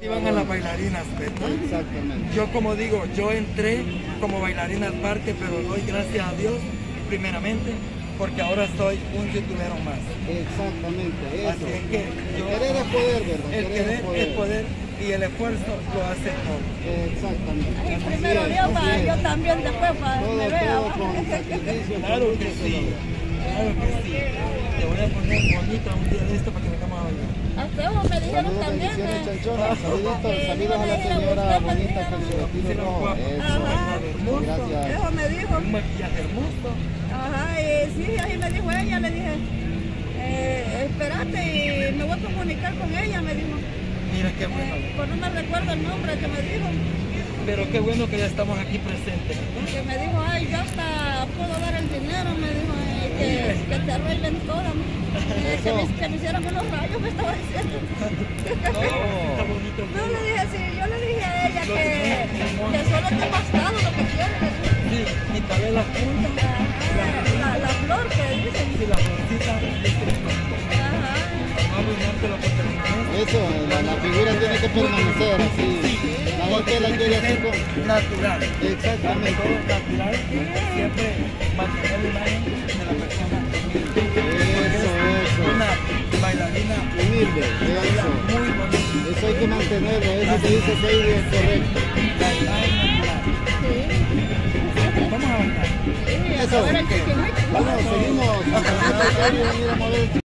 Iban a las bailarinas, ¿verdad? Exactamente. Yo, como digo, yo entré como bailarina al parque, pero doy gracias a Dios, primeramente, porque ahora soy un youtubero más. Exactamente, eso. Así es que yo, querer es poder, ¿verdad? el querer es poder y el esfuerzo lo hace todo. Exactamente. Ay, primero Dios, para yo también después para que me vea. Todo con sacrificio. Claro que sí, claro que sí. Te voy a poner bonita un día de esto para que vengamos a bailar. A ustedes me dijeron Saludos, también. bendiciones, Chanchona. Saludos a la señora bonita con su vestido rojo. Eso. Gracias. Eso me dijo. Un maquillaje hermoso. Ajá, y sí, así me dijo ella, le dije, espérate y me voy a comunicar con ella, me dijo. Mira qué bueno. Pues no me recuerdo el nombre que me dijo. Pero qué bueno que ya estamos aquí presentes. Que me dijo, ay, yo hasta puedo dar el dinero, me dijo, que te arreglen todo. Que me hicieran unos rayos, me estaba diciendo. Está bonito. No, le dije, sí, yo le dije a ella que solo te ha bastado lo que quiere. Sí, y tal vez las puntas, La flor que dicen. y la florcita de Cristo. Ajá. No arruinarte lo que permanece. Eso, la figura tiene que permanecer así. La gente la quiere así con... Natural. Exactamente. Todo natural. Siempre mantener la imagen de la persona humilde. Eso. Una bailarina Humilde, baila eso. muy bonito. Eso hay que mantenerlo, eso que dice David es correcto. La imagen natural. Vamos a bailar. Eso. A ver el chiquimucho. Bueno, seguimos. Mira, mover.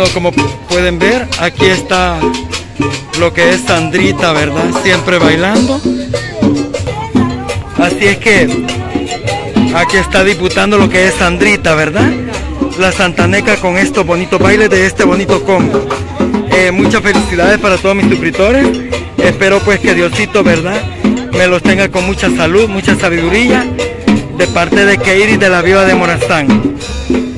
Bueno, como pueden ver, aquí está lo que es Sandrita, ¿verdad? Siempre bailando. Así es que aquí está disputando lo que es Sandrita, ¿verdad? La santaneca con estos bonitos bailes de este bonito combo. Muchas felicidades para todos mis suscriptores. Espero pues que Diosito, ¿verdad?, me los tenga con mucha salud, mucha sabiduría, de parte de Keiri de la Viva de Morazán.